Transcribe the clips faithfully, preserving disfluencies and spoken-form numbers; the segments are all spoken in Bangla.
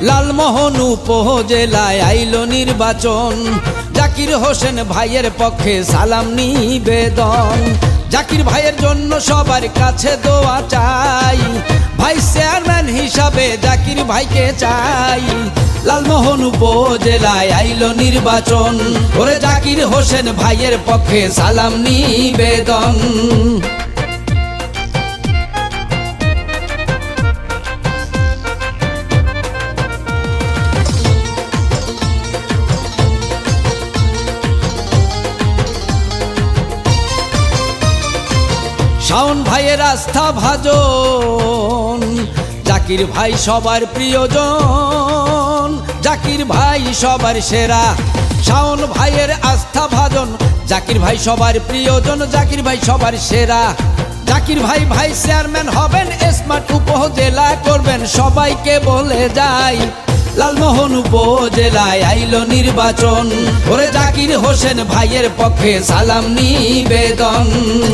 লালমোহন উপজেলায় আইলো নির্বাচন, জাকির হোসেন ভাইয়ের পক্ষে সালাম নিবেদন। জাকির ভাইয়ের জন্য সবার কাছে দোয়া চাই, ভাইস চেয়ারম্যান হিসাবে জাকির ভাইকে চাই। লালমোহন উপজেলায় আইলো নির্বাচন, ওরে জাকির হোসেন ভাইয়ের পক্ষে সালাম নিবেদন। শাওন ভাইয়ের আস্থা ভাজন, জাকির ভাই সবার প্রিয়জন, জাকির ভাই সবার সেরা। শাওন ভাইয়ের আস্থা ভাজন, জাকির ভাই সবার প্রিয়জন, জাকির ভাই সবার সেরা। জাকির ভাই ভাইস চেয়ারম্যান হবেন, স্মার্ট উপজেলা করবেন, সবাইকে বলে যাই। লালমোহন উপজেলায় আইলো নির্বাচন, ওরে জাকির হোসেন ভাইয়ের পক্ষে সালাম নিবেদন।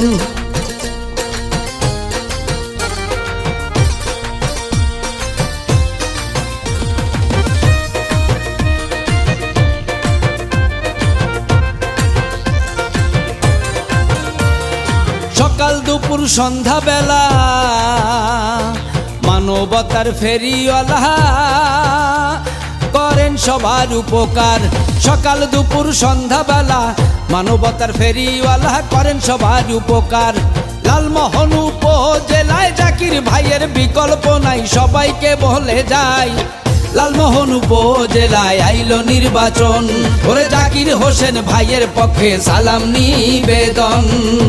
সকাল দুপুর সন্ধ্যা বেলা মানবতার ফেরিওয়ালা করেন সবার উপকার। সকাল দুপুর সন্ধ্যা বেলা মানবতার ফেরিওয়ালা করেন সবার উপকার। লালমোহন উপজেলায় জাকির ভাইয়ের বিকল্প নাই, সবাইকে বলে যাই। লালমোহন উপজেলায় আইলো নির্বাচন, ওরে জাকির হোসেন ভাইয়ের পক্ষে সালাম নিবেদন।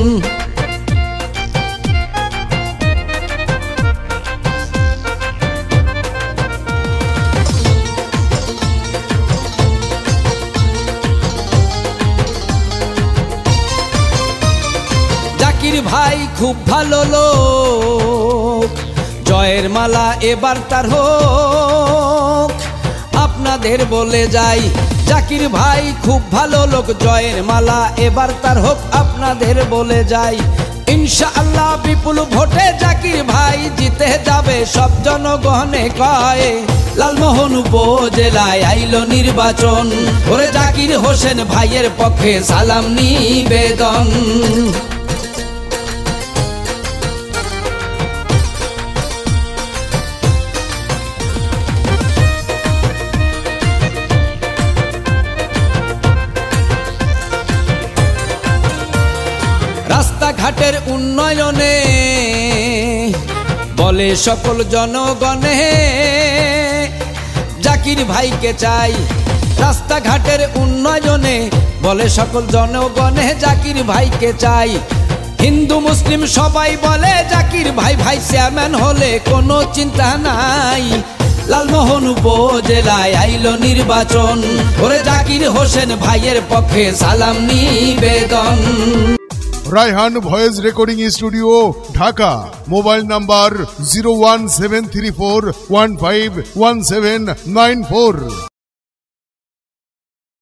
জাকির ভাই খুব ভালো লোক, জয়ের মালা এবার তার হোক, আপনাদের বলে যাই। জাকির ভাই খুব ভালো লোক, জয়ের মালা এবার তার হোক, আপনাদের বলে যাই। ইনশাআল্লাহ বিপুল ভোটে জাকির ভাই জিতে যাবে, সব জনগণে কয়। লালমোহন উপজেলায় আইলো নির্বাচন, ওরে জাকির হোসেন ভাইয়ের পক্ষে সালাম নিবেদন। রাস্তাঘাটের উন্নয়নে বলে সকল জনগণে জাকির ভাইকে চাই। রাস্তাঘাটের উন্নয়নে বলে সকল জনগণে জাকির ভাইকে চাই। হিন্দু মুসলিম সবাই বলে জাকির ভাই ভাইস চেয়ারম্যান হলে কোনো চিন্তা নাই। লালমোহন উপজেলায় আইলো নির্বাচন, ওরে জাকির হোসেন ভাইয়ের পক্ষে সালাম নিবেদন। Raihan voice recording studio, Dhaka. Mobile number zero one seven three four one five one seven nine four.